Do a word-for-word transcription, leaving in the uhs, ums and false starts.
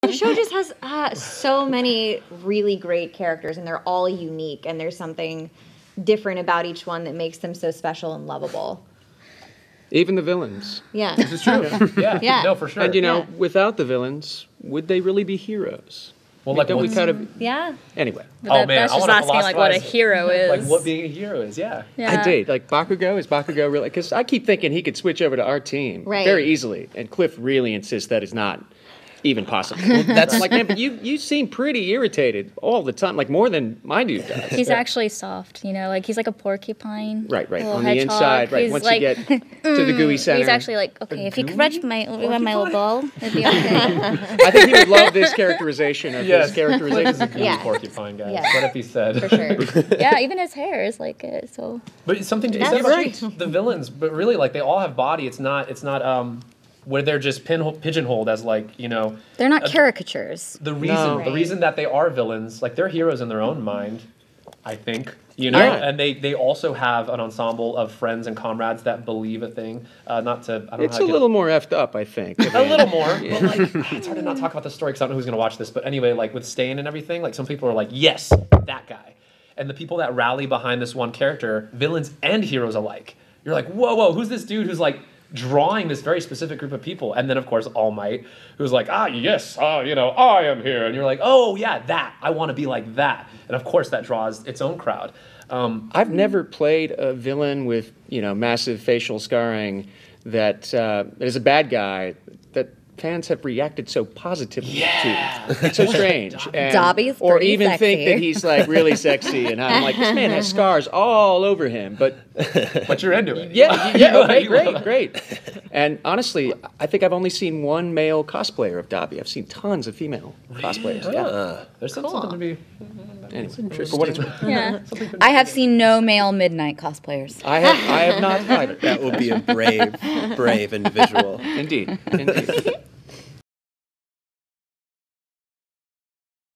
the show just has uh, so many really great characters, and they're all unique, and there's something different about each one that makes them so special and lovable. Even the villains. Yeah. This is true. yeah. Yeah. No, for sure. And, you know, Yeah. without the villains, would they really be heroes? well, I mean, like, don't we what's- kind of... Yeah. Anyway. But Oh, that- man, that's I just wanna asking like what a philosophize- hero is. like what being a hero is, yeah. yeah. I did. Like, Bakugo, is Bakugo really... Because I keep thinking he could switch over to our team Right. very easily. And Cliff really insists that is not even possible. That's I'm like, man, but you, you seem pretty irritated all the time, like more than my dude does. He's actually soft, you know, like he's like a porcupine. Right, right. a little On the hedgehog. inside, right. He's Once like, you get to the gooey center. He's actually like, okay, if you could reach my, rub my little ball, it'd be okay. I think he would love this characterization of Yes. his characterization. Gooey Yeah. porcupine, guys. Yeah. Let it be said. For sure. Yeah, even his hair is like it. So But something to That's say about right. the villains, but really, like, they all have body. It's not, it's not, um, where they're just pinhole, pigeonholed as, like, you know, They're not Uh, caricatures. the reason, No. the Right. reason that they are villains, like, they're heroes in their own mind, I think, you know, Yeah. and they, they also have an ensemble of friends and comrades that believe a thing. Uh, not to, I don't It's know how a to little more effed up, I think. get, a little more, but like, it's hard to not talk about the story because I don't know who's gonna watch this. But anyway, like with Stain and everything, like some people are like, yes, that guy, and the people that rally behind this one character, villains and heroes alike. You're like, whoa, whoa, who's this dude who's like drawing this very specific group of people? And then of course All Might, who's like, ah, yes, uh, you know, I am here, and you're like, oh yeah, that, I want to be like that, and of course that draws its own crowd. Um, I've never played a villain with, you know, massive facial scarring that uh, is a bad guy that fans have reacted so positively Yeah. to. It's so strange. And- Dobby's Or pretty even sexy. think that he's like really sexy, and I'm like, this man has scars all over him. But but you're into it. yeah, yeah, You- okay, you great, love it. great. And honestly, I think I've only seen one male cosplayer of Dobby. I've seen tons of female cosplayers. Yeah. Uh, There's some- something to be. Anyway, for what it's worth. yeah, I have seen no male Midnight cosplayers. I have, I have not either. that will be a brave, brave individual. Indeed, indeed.